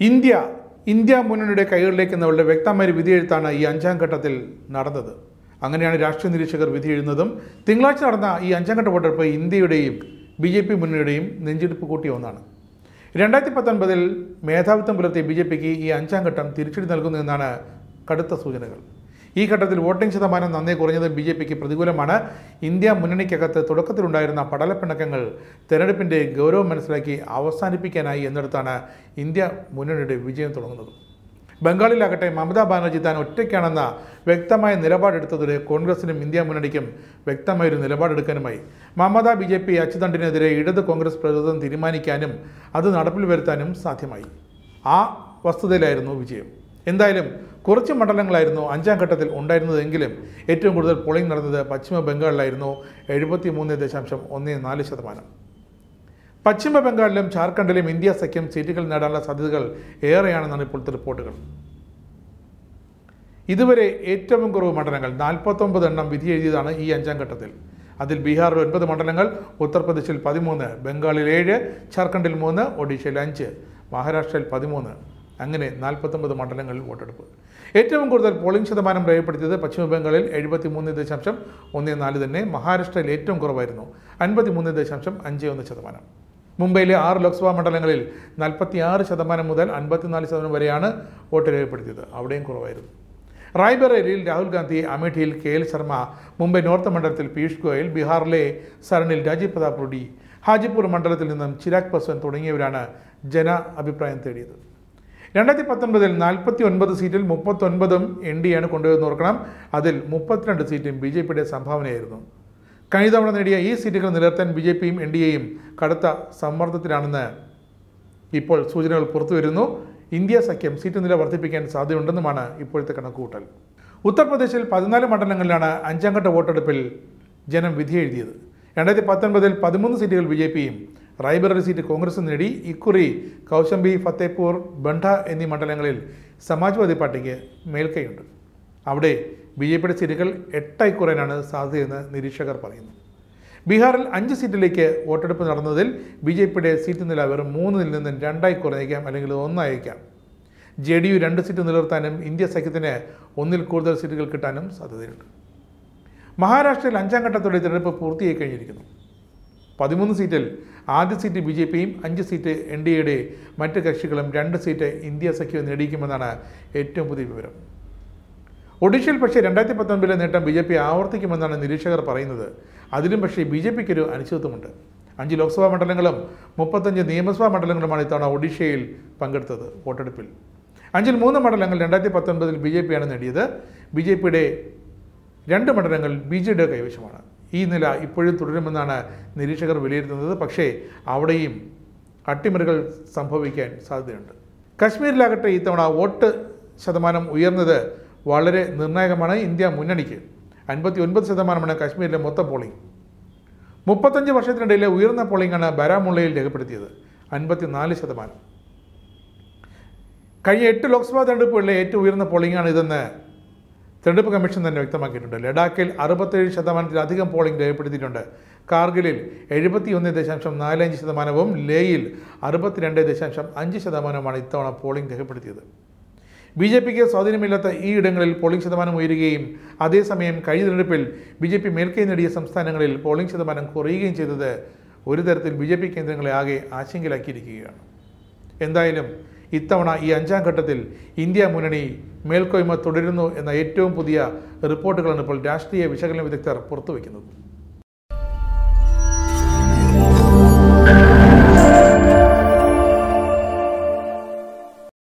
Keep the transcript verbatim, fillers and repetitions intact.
India India മുന്നണിയുടെ കൈകളിലേക്ക് എന്നവരുടെ വ്യക്തമായ ഒരു വിധിയെഴുത്താണ് ഈ അഞ്ചാം ഘട്ടത്തിൽ നടന്നത്. അങ്ങനെയാണ് രാഷ്ട്രീയ നിരീക്ഷകർ വിധി എഴുതുന്നതും. തിങ്കളാഴ്ച നടന്ന ഈ അഞ്ചാം ഘട്ട വോട്ടെടുപ്പ് ഇന്ത്യയുടെയും ബി ജെ പി മുന്നണിയുടെയും നെഞ്ചെടുപ്പ് കൂട്ടിയ ഒന്നാണ്. രണ്ടായിരത്തി പത്തൊൻപതിൽ മേധാവിത്വം പുലർത്തിയ ബി ജെ പിക്ക് ഈ അഞ്ചാം ഘട്ടം തിരിച്ചടി നൽകുന്നു എന്നാണ് കടുത്ത സൂചനകൾ. ഈ ഘട്ടത്തിൽ വോട്ടിംഗ് ശതമാനം നന്നേ കുറഞ്ഞത് ബി ജെ പിക്ക് പ്രതികൂലമാണ്. ഇന്ത്യ മുന്നണിക്കകത്ത് തുടക്കത്തിലുണ്ടായിരുന്ന പടലപ്പിണക്കങ്ങൾ തെരഞ്ഞെടുപ്പിൻ്റെ ഗൗരവം മനസ്സിലാക്കി അവസാനിപ്പിക്കാനായി എന്നിടത്താണ് ഇന്ത്യ മുന്നണിയുടെ വിജയം തുടങ്ങുന്നത്. ബംഗാളിലാകട്ടെ മമതാ ബാനർജി താൻ ഒറ്റയ്ക്കാണെന്ന വ്യക്തമായ നിലപാടെടുത്തതോടെ കോൺഗ്രസിനും ഇന്ത്യ മുന്നണിക്കും വ്യക്തമായൊരു നിലപാടെടുക്കാനുമായി. മമത ബി ജെ പി അച്ചുതണ്ടിനെതിരെ ഇടത് കോൺഗ്രസ് പ്രതിരോധം തീരുമാനിക്കാനും അത് നടപ്പിൽ വരുത്താനും സാധ്യമായി. ആ വസ്തുതയിലായിരുന്നു വിജയം. എന്തായാലും കുറച്ച് മണ്ഡലങ്ങളായിരുന്നു അഞ്ചാം ഘട്ടത്തിൽ ഉണ്ടായിരുന്നതെങ്കിലും ഏറ്റവും കൂടുതൽ പോളിംഗ് നടന്നത് പശ്ചിമ ബംഗാളിലായിരുന്നു. എഴുപത്തി മൂന്ന് ദശാംശം ഒന്ന് നാല് ശതമാനം. പശ്ചിമ ബംഗാളിലും ജാർഖണ്ഡിലും ഇന്ത്യ സഖ്യം സീറ്റുകൾ നേടാനുള്ള സാധ്യതകൾ ഏറെയാണെന്നാണ് ഇപ്പോഴത്തെ റിപ്പോർട്ടുകൾ. ഇതുവരെ ഏറ്റവും കുറവ് മണ്ഡലങ്ങൾ നാൽപ്പത്തൊമ്പത് എണ്ണം വിധി എഴുതിയതാണ് ഈ അഞ്ചാം ഘട്ടത്തിൽ. അതിൽ ബീഹാറിൽ ഒൻപത് മണ്ഡലങ്ങൾ, ഉത്തർപ്രദേശിൽ പതിമൂന്ന്, ബംഗാളിൽ ഏഴ്, ജാർഖണ്ഡിൽ മൂന്ന്, ഒഡീഷയിൽ അഞ്ച്, മഹാരാഷ്ട്രയിൽ പതിമൂന്ന്, അങ്ങനെ നാൽപ്പത്തൊമ്പത് മണ്ഡലങ്ങളിൽ വോട്ടെടുപ്പ്. ഏറ്റവും കൂടുതൽ പോളിംഗ് ശതമാനം രേഖപ്പെടുത്തിയത് പശ്ചിമ ബംഗാളിൽ എഴുപത്തി മൂന്ന് ദശാംശം ഒന്ന് നാല് തന്നെ. മഹാരാഷ്ട്രയിൽ ഏറ്റവും കുറവായിരുന്നു അൻപത്തി മൂന്ന് ദശാംശം അഞ്ച് ഒന്ന് ശതമാനം. മുംബൈയിലെ ആറ് ലോക്സഭാ മണ്ഡലങ്ങളിൽ നാൽപ്പത്തി ആറ് ശതമാനം മുതൽ അൻപത്തിനാല് ശതമാനം വരെയാണ് വോട്ട് രേഖപ്പെടുത്തിയത്. അവിടെയും കുറവായിരുന്നു. റായ്ബറേലിയിൽ രാഹുൽ ഗാന്ധി, അമേഠിയിൽ K L Sharma, Mumbai north മണ്ഡലത്തിൽ പീയൂഷ് ഗോയൽ, ബീഹാറിലെ സരണിൽ രാജീവ് പ്രതാപ് റൂഡി, ഹാജിപ്പൂർ മണ്ഡലത്തിൽ നിന്നും ചിരാഗ് പസ്വാൻ തുടങ്ങിയവരാണ് ജന അഭിപ്രായം തേടിയത്. രണ്ടായിരത്തി പത്തൊൻപതിൽ നാൽപ്പത്തി ഒൻപത് സീറ്റിൽ മുപ്പത്തൊൻപതും എൻ ഡി എയാണ് കൊണ്ടുവന്ന് ഓർക്കണം. അതിൽ മുപ്പത്തിരണ്ട് സീറ്റും ബി ജെ പിയുടെ സംഭാവനയായിരുന്നു. കഴിഞ്ഞ തവണ നേടിയ ഈ സീറ്റുകൾ നിലനിർത്താൻ ബി ജെ പിയും എൻ ഡി എയും കടുത്ത സമ്മർദ്ദത്തിലാണെന്ന് ഇപ്പോൾ സൂചനകൾ പുറത്തു വരുന്നു. ഇന്ത്യ സഖ്യം സീറ്റ് നില വർദ്ധിപ്പിക്കാൻ സാധ്യതയുണ്ടെന്നുമാണ് ഇപ്പോഴത്തെ കണക്കുകൂട്ടൽ. ഉത്തർപ്രദേശിൽ പതിനാല് മണ്ഡലങ്ങളിലാണ് അഞ്ചാം ഘട്ട വോട്ടെടുപ്പിൽ ജനം വിധി എഴുതിയത്. രണ്ടായിരത്തി പത്തൊൻപതിൽ പതിമൂന്ന് സീറ്റുകൾ ബി ജെ പിയും റായ്ബറേലി സീറ്റ് കോൺഗ്രസും നേടി. ഇക്കുറി കൗശംബി, ഫത്തേപൂർ, ബണ്ഡ എന്നീ മണ്ഡലങ്ങളിൽ സമാജ്വാദി പാർട്ടിക്ക് മേൽക്കൈയുണ്ട്. അവിടെ ബി ജെ പിയുടെ സീറ്റുകൾ എട്ടായി കുറയാനാണ് സാധ്യതയെന്ന് നിരീക്ഷകർ പറയുന്നു. ബീഹാറിൽ അഞ്ച് സീറ്റിലേക്ക് വോട്ടെടുപ്പ് നടന്നതിൽ ബി ജെ പിയുടെ സീറ്റ് നില വെറും മൂന്നിൽ നിന്ന് രണ്ടായി കുറഞ്ഞേക്കാം, അല്ലെങ്കിൽ ഒന്നായേക്കാം. ജെ ഡി യു രണ്ട് സീറ്റ് നിലനിർത്താനും ഇന്ത്യ സഖ്യത്തിന് ഒന്നിൽ കൂടുതൽ സീറ്റുകൾ കിട്ടാനും സാധ്യതയുണ്ട്. മഹാരാഷ്ട്രയിൽ അഞ്ചാം ഘട്ടത്തോടെ തിരഞ്ഞെടുപ്പ് പൂർത്തിയായി കഴിഞ്ഞിരിക്കുന്നു. പതിമൂന്ന് സീറ്റിൽ ആദ്യ സീറ്റ് ബി ജെ പിയും അഞ്ച് സീറ്റ് എൻ ഡി എയുടെ മറ്റ് കക്ഷികളും രണ്ട് സീറ്റ് ഇന്ത്യ സഖ്യവും നേടിക്കുമെന്നാണ് ഏറ്റവും പുതിയ വിവരം. ഒഡീഷയിൽ പക്ഷേ രണ്ടായിരത്തി പത്തൊൻപതിലെ നേട്ടം ബി ജെ പി ആവർത്തിക്കുമെന്നാണ് നിരീക്ഷകർ പറയുന്നത്. അതിലും പക്ഷേ ബി ജെ പിക്കൊരു അനിശ്ചിതത്വമുണ്ട്. അഞ്ച് ലോക്സഭാ മണ്ഡലങ്ങളും മുപ്പത്തഞ്ച് നിയമസഭാ മണ്ഡലങ്ങളുമാണ് ഇത്തവണ ഒഡീഷയിൽ പങ്കെടുത്തത് വോട്ടെടുപ്പിൽ. അഞ്ചിൽ മൂന്ന് മണ്ഡലങ്ങൾ രണ്ടായിരത്തി പത്തൊൻപതിൽ ബി ജെ പിയാണ് നേടിയത്. ബി ജെ പിയുടെ രണ്ട് മണ്ഡലങ്ങൾ ബി ജെ ഡിയുടെ കൈവശമാണ്. ഈ നില ഇപ്പോഴും തുടരുമെന്നാണ് നിരീക്ഷകർ വിലയിരുത്തുന്നത്. പക്ഷേ അവിടെയും അട്ടിമറികൾ സംഭവിക്കാൻ സാധ്യതയുണ്ട്. കശ്മീരിലാകട്ടെ ഇത്തവണ വോട്ട് ശതമാനം ഉയർന്നത് വളരെ നിർണായകമാണ് ഇന്ത്യ മുന്നണിക്ക്. അൻപത്തി ഒൻപത് ശതമാനമാണ് കശ്മീരിലെ മൊത്തം പോളിംഗ്. മുപ്പത്തഞ്ച് വർഷത്തിനിടയിലെ ഉയർന്ന പോളിംഗാണ് ബാരാമുള്ളയിൽ രേഖപ്പെടുത്തിയത്, അൻപത്തി നാല് ശതമാനം. കഴിഞ്ഞ എട്ട് ലോക്സഭാ തെരഞ്ഞെടുപ്പുകളിലെ ഏറ്റവും ഉയർന്ന പോളിംഗാണ് ഇതെന്ന് തെരഞ്ഞെടുപ്പ് കമ്മീഷൻ തന്നെ വ്യക്തമാക്കിയിട്ടുണ്ട്. ലഡാക്കിൽ അറുപത്തേഴ് ശതമാനത്തിലധികം പോളിംഗ് രേഖപ്പെടുത്തിയിട്ടുണ്ട്. കാർഗിലിൽ എഴുപത്തി ഒന്ന് ദശാംശം നാലഞ്ച് ശതമാനവും ലേയിൽ അറുപത്തിരണ്ട് ദശാംശം അഞ്ച് ശതമാനവുമാണ് ഇത്തവണ പോളിംഗ് രേഖപ്പെടുത്തിയത്. ബി ജെ പിക്ക് സ്വാധീനമില്ലാത്ത ഈ ഇടങ്ങളിൽ പോളിംഗ് ശതമാനം ഉയരുകയും അതേസമയം കഴിഞ്ഞ തെരഞ്ഞെടുപ്പിൽ ബി ജെ പി മേൽക്കൈ നേടിയ സംസ്ഥാനങ്ങളിൽ പോളിംഗ് ശതമാനം കുറയുകയും ചെയ്തത് ഒരു തരത്തിൽ ബി ജെ പി കേന്ദ്രങ്ങളെ ആകെ ആശങ്കയിലാക്കിയിരിക്കുകയാണ്. എന്തായാലും ഇത്തവണ ഈ അഞ്ചാം ഘട്ടത്തിൽ ഇന്ത്യ മുന്നണി മേൽക്കോയ്മ തുടരുന്നു എന്ന ഏറ്റവും പുതിയ റിപ്പോർട്ടുകളാണ് ഇപ്പോൾ രാഷ്ട്രീയ വിശകലന വിദഗ്ധർ പുറത്തുവയ്ക്കുന്നത്.